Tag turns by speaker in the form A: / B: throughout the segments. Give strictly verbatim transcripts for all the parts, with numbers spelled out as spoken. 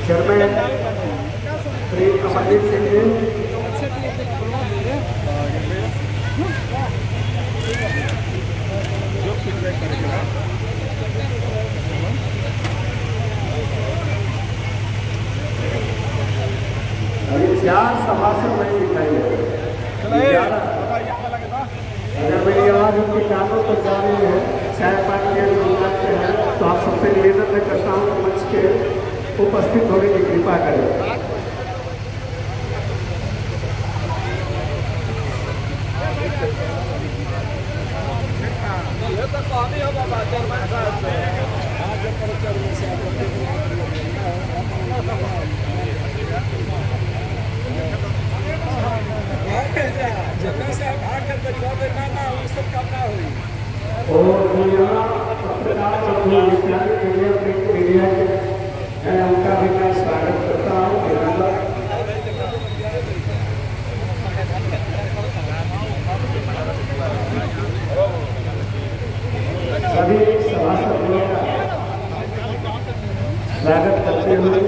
A: Chairman Shri Amarjit Singh ji, अभी चार सभासद नहीं दिखाई दे रहे। अगर मेरी आवाज उनके कानों पर जा रही है, चाय पानी के हैं, तो आप सबसे निवेदन मैं करता हूँ मंच के उपस्थित होने की कृपा करें। उनका भी मैं स्वागत करता हूँ। सभी सभासदों का स्वागत करते हुए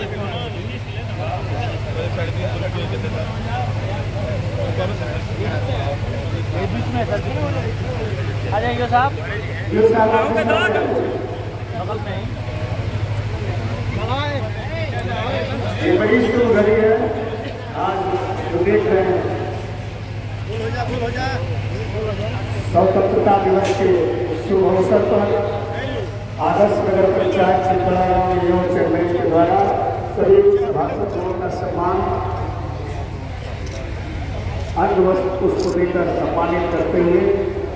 B: बीच में आ जाएंगे साहब, बगल में
A: ये बड़ी शुभ घड़ी है। आज जो देख रहे हैं स्वतंत्रता दिवस के शुभ अवसर पर आदर्श नगर पंचायत चिंतला गाँव युवा चेयरमैन के द्वारा सभी सभासदों का सम्मान अंग वस्त्र पुष्प देकर सम्मानित करते हुए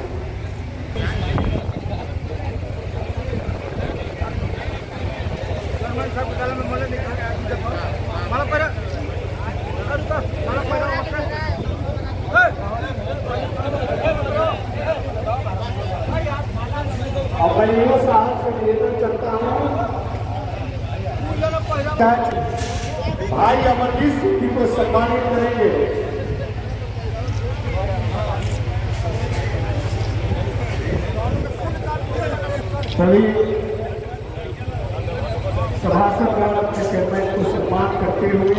A: और मैं युवा साहब से निवेदन करता हूँ, भाई अमरजीत सिंह जी को सम्मानित करेंगे। सभी सभासद अपने चेयरमैन को सम्मान करते हुए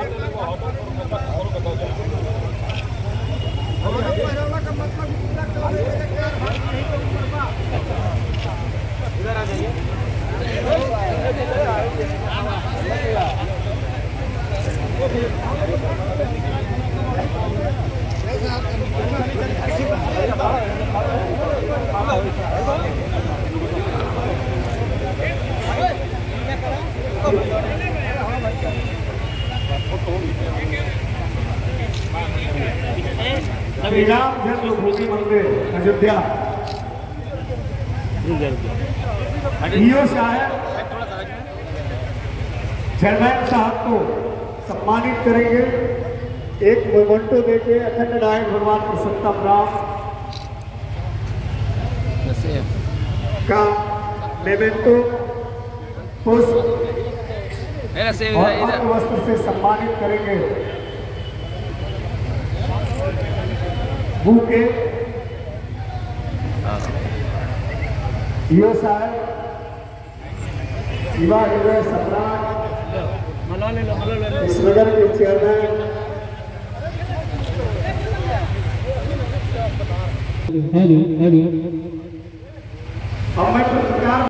A: इधर आ जाइए। श्री राम जन्मभूमि मंदिर अयोध्या ईओ साहब चेयरमैन साहब को सम्मानित करेंगे। एक मोमेंटो देके अखंड नायक भगवान पुरुषोत्तम राम का मेमेंटो पुष्प और अंग वस्त्र से सम्मानित करेंगे। बुके ईओ साहब युवा हृदय सम्राट इस नगर के चेयरमैन अब मैं